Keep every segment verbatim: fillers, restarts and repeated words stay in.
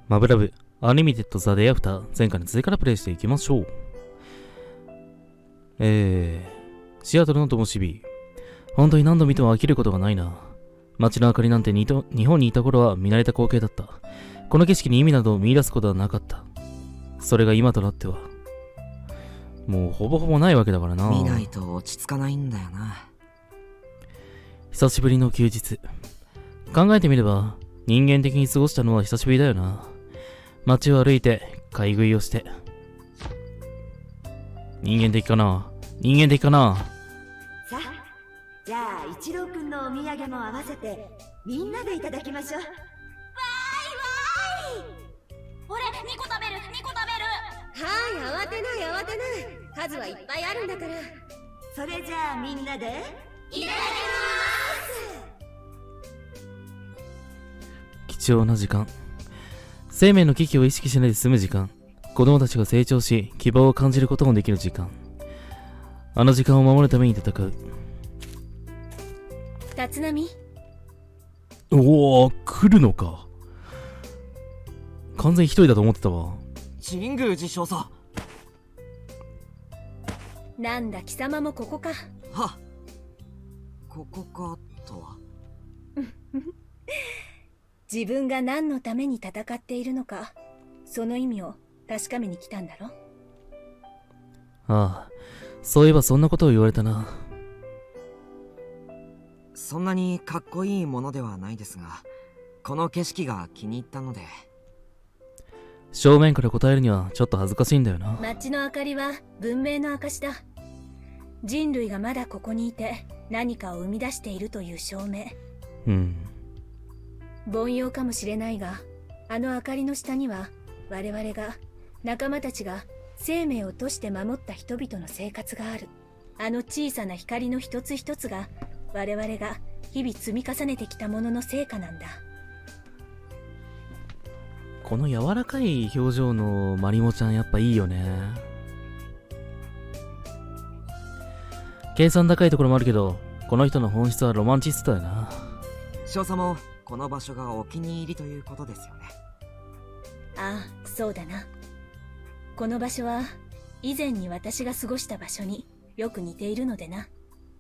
マブラブ、アニメテッドザ・デイアフター、前回の続きからプレイしていきましょう。えー、シアトルの灯火。本当に何度見ても飽きることがないな。街の明かりなんてにと日本にいた頃は見慣れた光景だった。この景色に意味などを見出すことはなかった。それが今となっては、もうほぼほぼないわけだからな。 見ないと落ち着かないんだよな。 久しぶりの休日。考えてみれば、人間的に過ごしたのは久しぶりだよな。街を歩いて、買い食いをして。人間的かな人間的かなさあ、じゃあ一郎くんのお土産も合わせてみんなでいただきましょう。わーいわーい。俺にこ食べるにこ食べる。はい、慌てない慌てない。数はいっぱいあるんだから。 それじゃあみんなでいただきます。貴重な時間。生命の危機を意識しないで済む時間。子供たちが成長し、希望を感じることもできる時間。あの時間を守るために戦う。 立浪。 おお、来るのか。完全一人だと思ってたわ。 神宮寺少佐。 なんだ貴様もここか。 はここかとは。 自分が何のために戦っているのか、その意味を確かめに来たんだろ。 ああ、そういえばそんなことを言われたな。 そんなにかっこいいものではないですが、この景色が気に入ったので。 正面から答えるにはちょっと恥ずかしいんだよな。 街の明かりは文明の証だ。人類がまだここにいて何かを生み出しているという証明。 うん。 凡庸かもしれないが、あの明かりの下には我々が、仲間たちが生命を賭して守った人々の生活がある。あの小さな光の一つ一つが我々が日々積み重ねてきたものの成果なんだ。 この柔らかい表情のマリモちゃんやっぱいいよね。計算高いところもあるけど、この人の本質はロマンチストだよな。 少佐もこの場所がお気に入りということですよね。 ああ、そうだな。この場所は以前に私が過ごした場所によく似ているのでな。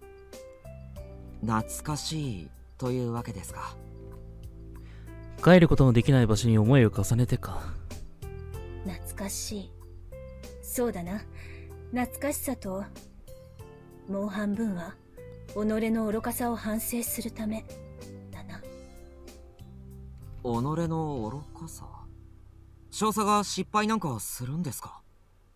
懐かしいというわけですか。 帰ることのできない場所に思いを重ねてか。 懐かしい。そうだな。懐かしさともう半分は己の愚かさを反省するためだな。 己の愚かさ。少佐が失敗なんかするんですか？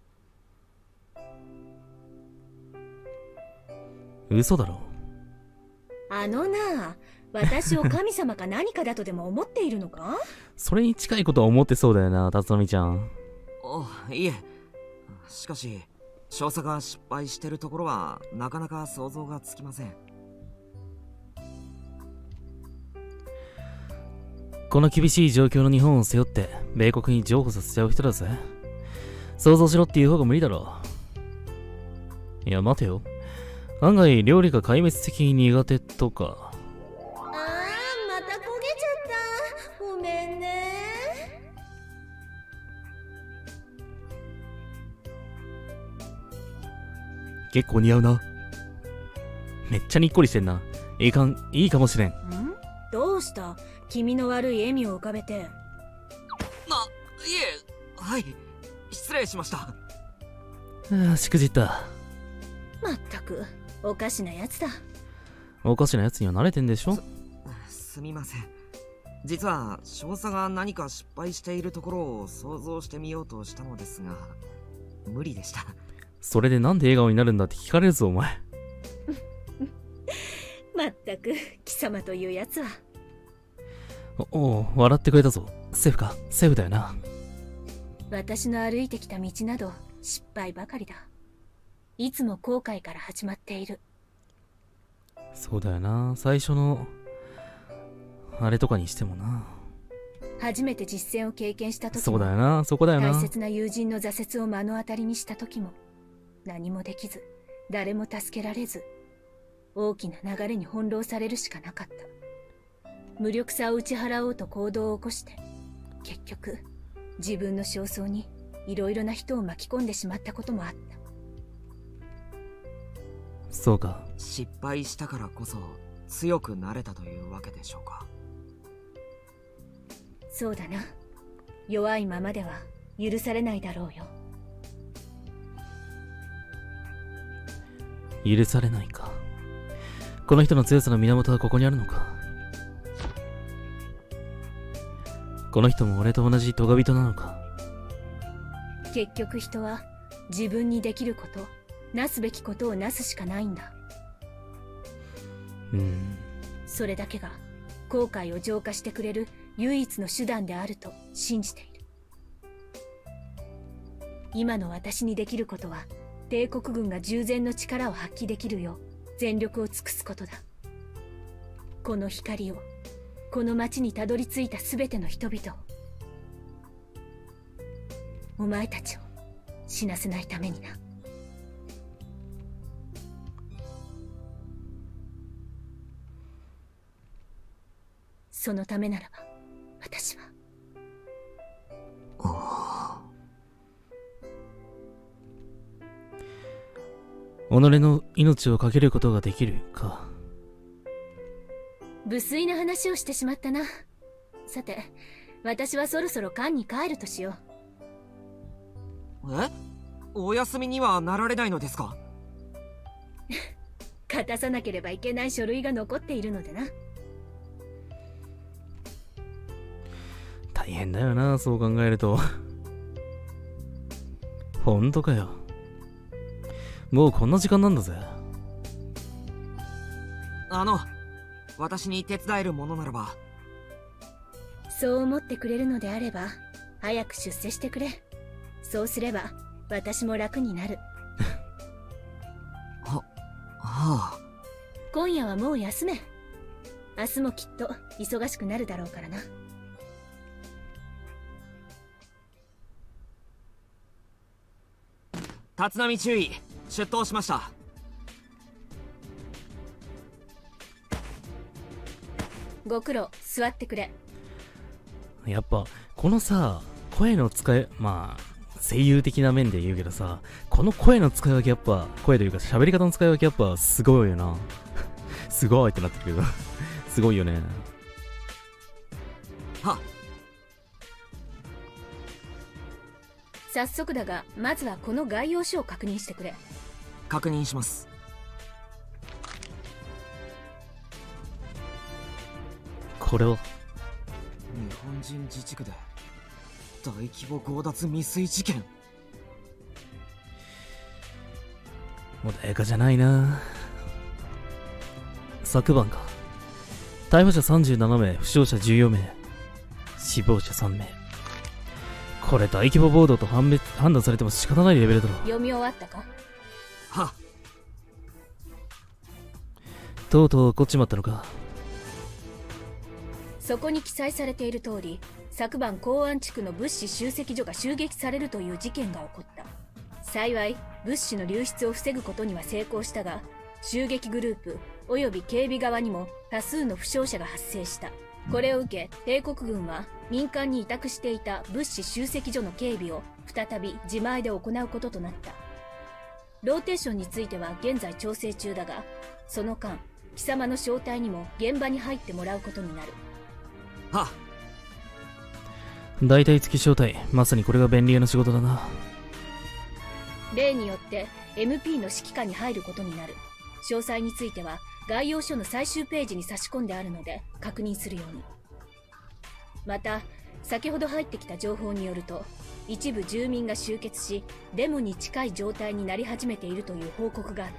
嘘だろ。 あのな、私を神様か何かだとでも思っているのか？ それに近いことは思ってそうだよな、辰巳ちゃん。 あ、いえ。しかし少佐が失敗してるところはなかなか想像がつきません。 この厳しい状況の日本を背負って米国に譲歩させちゃう人だぜ。想像しろっていう方が無理だろう。いや待てよ、案外料理が壊滅的に苦手とか。 ああ、また焦げちゃった。ごめんね。 結構似合うな。めっちゃにっこりしてんな。いいかん、いいかもしれん。ん？ どうした？気味の悪い笑みを浮かべて。 な、いえ、はい、失礼しました。 ああ、しくじった。 まったく、おかしなやつだ。 おかしなやつには慣れてんでしょ？ す、すみません。実は少佐が何か失敗しているところを想像してみようとしたのですが、無理でした。 それでなんで笑顔になるんだって聞かれるぞお前。 まったく貴様というやつは。 おおう、笑ってくれたぞ。セーフか？セーフだよな。 私の歩いてきた道など失敗ばかりだ。いつも後悔から始まっている。 そうだよな。最初のあれとかにしてもな。 初めて実践を経験した時も、 そうだよな、そこだよな。 大切な友人の挫折を目の当たりにした時も、何もできず誰も助けられず、大きな流れに翻弄されるしかなかった。無力さを打ち払おうと行動を起こして、結局自分の焦燥にいろいろな人を巻き込んでしまったこともあった。 そうか。 失敗したからこそ強くなれたというわけでしょうか。 そうだな。弱いままでは許されないだろうよ。 許されないか。この人の強さの源はここにあるのか。この人も俺と同じ咎人なのか。 結局人は自分にできること、なすべきことをなすしかないんだ。 うん。 それだけが後悔を浄化してくれる唯一の手段であると信じている。今の私にできることは、帝国軍が従前の力を発揮できるよう全力を尽くすことだ。この光を、この町にたどり着いたすべての人々を、お前たちを死なせないためにな。そのためならば私は。 己の命を懸けることができるか。 無粋な話をしてしまったな。さて、私はそろそろ館に帰るとしよう。え？お休みにはなられないのですか？ 勝たさなければいけない書類が残っているのでな。 大変だよな、そう考えると。ほんとかよ。もうこんな時間なんだぜ。 あの、私に手伝えるものならば。 そう思ってくれるのであれば早く出世してくれ。そうすれば私も楽になる。 は、はあ。 今夜はもう休め。明日もきっと忙しくなるだろうからな。 立浪注意、出頭しました。 ご苦労、座ってくれ。 やっぱこのさ、声の使い、まあ声優的な面で言うけどさ、この声の使い分け、やっぱ声というか喋り方の使い分け、やっぱすごいよな。すごいってなってるけどすごいよね。 はっ。 早速だが、まずはこの概要書を確認してくれ。 確認します。 これは日本人自治区で大規模強奪未遂事件。 穏やかじゃないな。昨晩か。逮捕者さんじゅうななめい、負傷者じゅうよんめい、死亡者さんめい。これ大規模暴動と判別判断されても仕方ないレベルだろ。 読み終わったか？ は。 とうとう起こっちまったのか。 そこに記載されている通り、昨晩公安地区の物資集積所が襲撃されるという事件が起こった。幸い物資の流出を防ぐことには成功したが、襲撃グループおよび警備側にも多数の負傷者が発生した。これを受け帝国軍は民間に委託していた物資集積所の警備を再び自前で行うこととなった。ローテーションについては現在調整中だが、その間貴様の招待にも現場に入ってもらうことになる。 はっ。 大体付き招待、まさにこれが便利屋の仕事だな。 例によって エムピー の指揮下に入ることになる。詳細については概要書の最終ページに差し込んであるので確認するように。また先ほど入ってきた情報によると、一部住民が集結しデモに近い状態になり始めているという報告があった。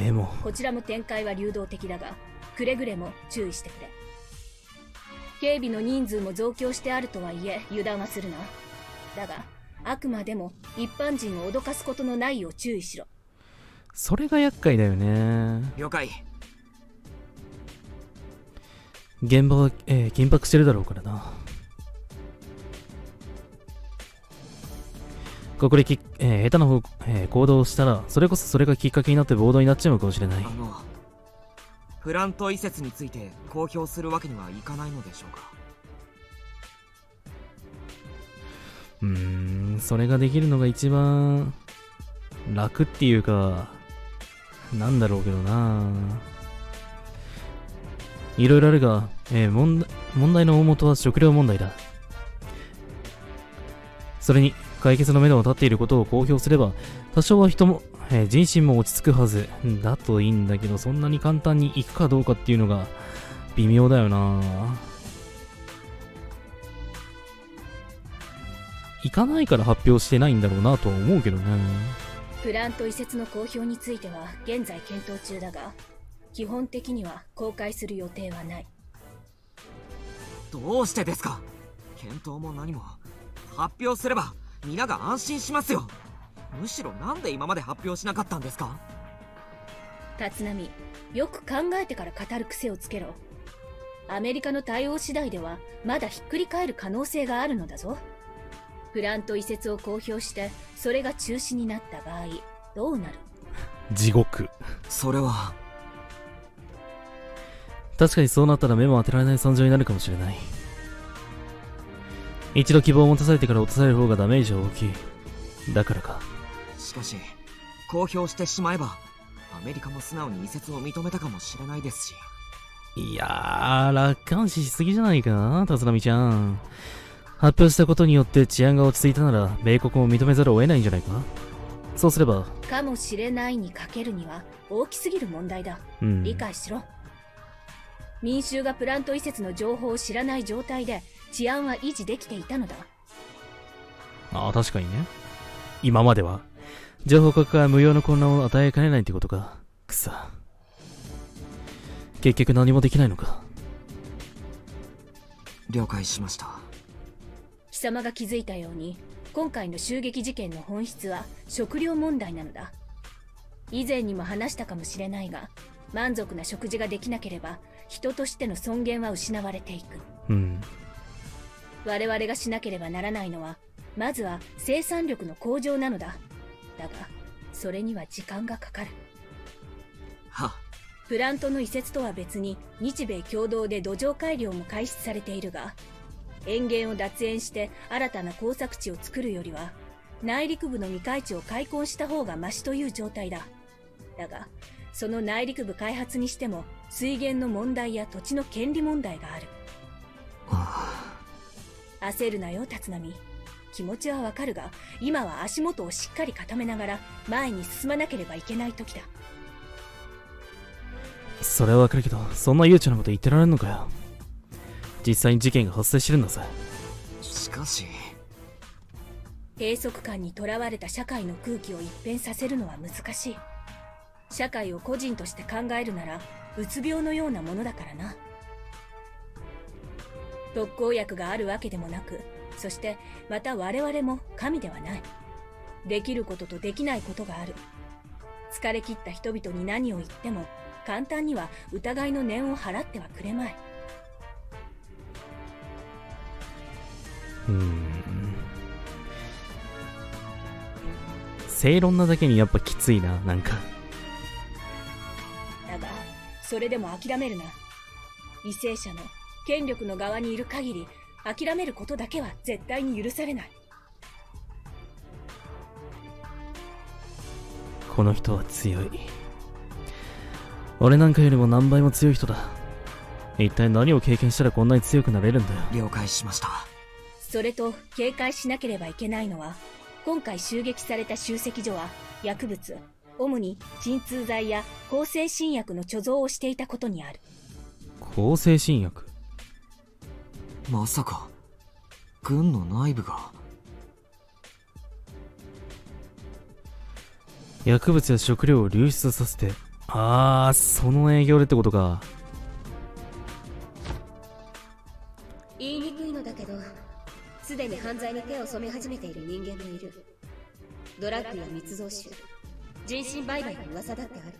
でもこちらも展開は流動的だが、くれぐれも注意してくれ。警備の人数も増強してあるとはいえ油断はするな。だがあくまでも一般人を脅かすことのないよう注意しろ。 それが厄介だよね。 了解。 現場は、えー、緊迫してるだろうからな。ここでき、えー、下手な方、えー、行動をしたら、それこそそれがきっかけになって暴動になっちゃうかもしれない。 あのプラント移設について公表するわけにはいかないのでしょうか。 うーん、それができるのが一番楽っていうか、なんだろうけどな。いろいろあるが、えー、問題、問題の大元は食料問題だ。それに、解決の目処を立っていることを公表すれば、多少は人も、えー、人心も落ち着くはず。だといいんだけど、そんなに簡単に行くかどうかっていうのが微妙だよな。行かないから発表してないんだろうなとは思うけどね。 プラント移設の公表については現在検討中だが、基本的には公開する予定はない。 どうしてですか？検討も何も発表すれば皆が安心しますよ。むしろなんで今まで発表しなかったんですか？ 立浪、よく考えてから語る癖をつけろ。アメリカの対応次第ではまだひっくり返る可能性があるのだぞ。プラント移設を公表してそれが中止になった場合どうなる？ 地獄。 それは確かにそうなったら目も当てられない惨状になるかもしれない。一度希望を持たされてから落とされる方がダメージは大きい。だからか。 しかし公表してしまえばアメリカも素直に移設を認めたかもしれないですし。 いやー、楽観視しすぎじゃないか、立浪ちゃん。発表したことによって治安が落ち着いたなら米国も認めざるを得ないんじゃないか。そうすればかもしれないにかけるには大きすぎる問題だ、 うん、 理解しろ。民衆がプラント移設の情報を知らない状態で治安は維持できていたのだ。 ああ、確かにね。今までは情報格が無用の混乱を与えかねないってことか。くさ、結局何もできないのか。 了解しました。 貴様が気づいたように今回の襲撃事件の本質は食料問題なのだ。以前にも話したかもしれないが、満足な食事ができなければ人としての尊厳は失われていく。 うん。 我々がしなければならないのはまずは生産力の向上なのだ。だがそれには時間がかかる。 はプラントの移設とは別に日米共同で土壌改良も開始されているが、塩源を脱塩して新たな耕作地を作るよりは内陸部の未開地を開墾した方がマシという状態だ。だがその内陸部開発にしても水源の問題や土地の権利問題がある。焦るなよ立浪。気持ちはわかるが今は足元をしっかり固めながら前に進まなければいけない時だ。 それはわかるけど、そんな悠長なこと言ってられんのかよ。実際に事件が発生してるんだぜ。 しかし閉塞感にとらわれた社会の空気を一変させるのは難しい。社会を個人として考えるならうつ病のようなものだからな。特効薬があるわけでもなく、そしてまた我々も神ではない。できることとできないことがある。疲れ切った人々に何を言っても簡単には疑いの念を払ってはくれまい。 うーん、正論なだけにやっぱきついな、なんか。 だがそれでも諦めるな。為政者の権力の側にいる限り諦めることだけは絶対に許されない。 この人は強い。俺なんかよりも何倍も強い人だ。一体何を経験したらこんなに強くなれるんだよ。 了解しました。 それと警戒しなければいけないのは、今回襲撃された集積所は薬物、主に鎮痛剤や向精神薬の貯蔵をしていたことにある。 向精神薬？ まさか軍の内部が。 薬物や食料を流出させて、ああ、その営業でってことか。 言いにくいのだけど、すでに犯罪に手を染め始めている人間もいる。ドラッグや密造酒、人身売買の噂だってある。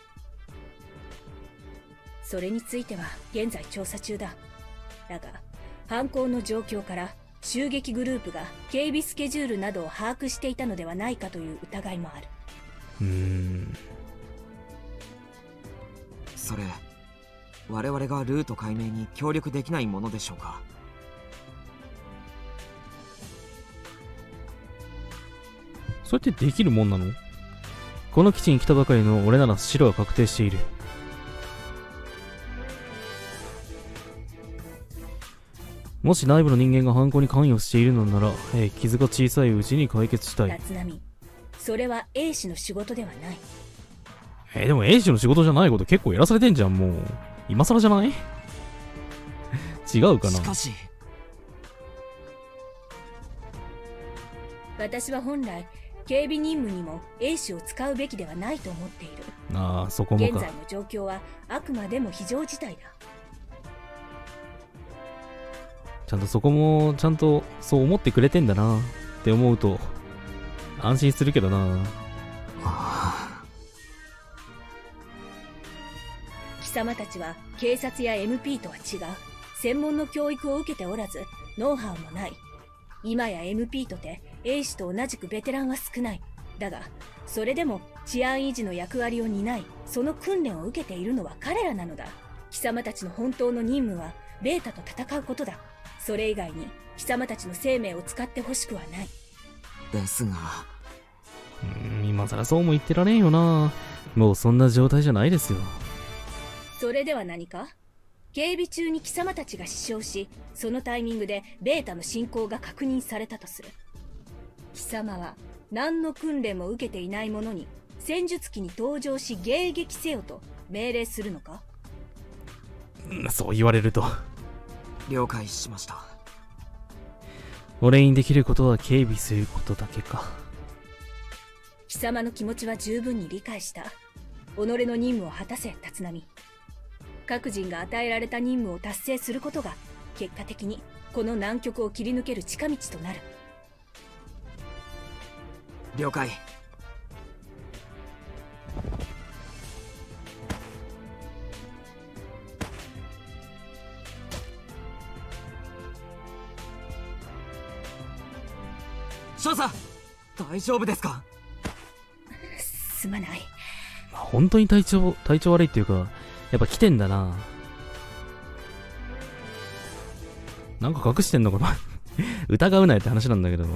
それについては現在調査中だ。だが犯行の状況から襲撃グループが警備スケジュールなどを把握していたのではないかという疑いもある。 うーん、 それ我々がルート解明に協力できないものでしょうか。 それってできるもんなの？この基地に来たばかりの俺なら白は確定している。もし内部の人間が犯行に関与しているのなら、えー、傷が小さいうちに解決したい。 立浪、それは A 氏の仕事ではない。 えー、でも A 氏の仕事じゃないこと結構やらされてんじゃん、もう。今更じゃない？違うかな。 しかし私は本来警備任務にも A 氏を使うべきではないと思っている。 ああ、そこもか。 現在の状況はあくまでも非常事態だ。 ちゃんとそこもちゃんとそう思ってくれてんだなって思うと安心するけどな。 貴様たちは警察や エムピー とは違う。専門の教育を受けておらずノウハウもない。今や エムピー とて A 氏と同じくベテランは少ない。だがそれでも治安維持の役割を担い、その訓練を受けているのは彼らなのだ。貴様たちの本当の任務はベータと戦うことだ。それ以外に貴様たちの生命を使ってほしくはない。 ですが、 うーん、今更そうも言ってられんよな。もうそんな状態じゃないですよ。 それでは何か？警備中に貴様たちが死傷し、そのタイミングでベータの進行が確認されたとする。貴様は何の訓練も受けていない者に戦術機に登場し迎撃せよと命令するのか？ うん、そう言われると。 了解しました。 俺にできることは警備することだけか。 貴様の気持ちは十分に理解した。己の任務を果たせ、立浪。各人が与えられた任務を達成することが結果的にこの難局を切り抜ける近道となる。 了解。少佐、大丈夫ですか？ すまない。 本当に体調、体調悪いっていうか、やっぱ来てんだな。なんか隠してんのかな疑うなよって話なんだけど。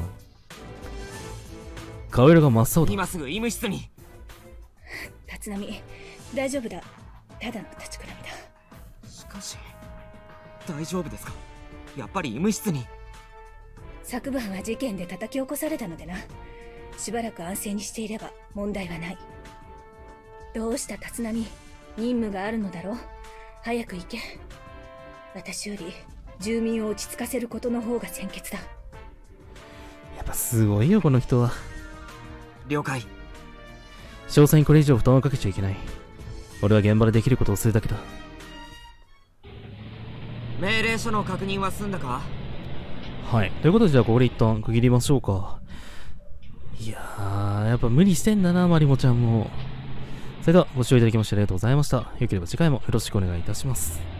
顔色が真っ青だ。 今すぐ医務室に。 立浪、大丈夫だ。ただの立ちくらみだ。 しかし、大丈夫ですか？やっぱり医務室に。 昨晩は事件で叩き起こされたのでな。しばらく安静にしていれば問題はない。どうした立浪、任務があるのだろう。早く行け。私より住民を落ち着かせることの方が先決だ。 やっぱすごいよこの人は。 了解。 詳細にこれ以上負担をかけちゃいけない。俺は現場でできることをするだけだ。 命令書の確認は済んだか？ はい。ということでじゃあここで一旦区切りましょうか。いやー、やっぱ無理してんだな、マリモちゃんも。それではご視聴いただきましてありがとうございました。よければ次回もよろしくお願いいたします。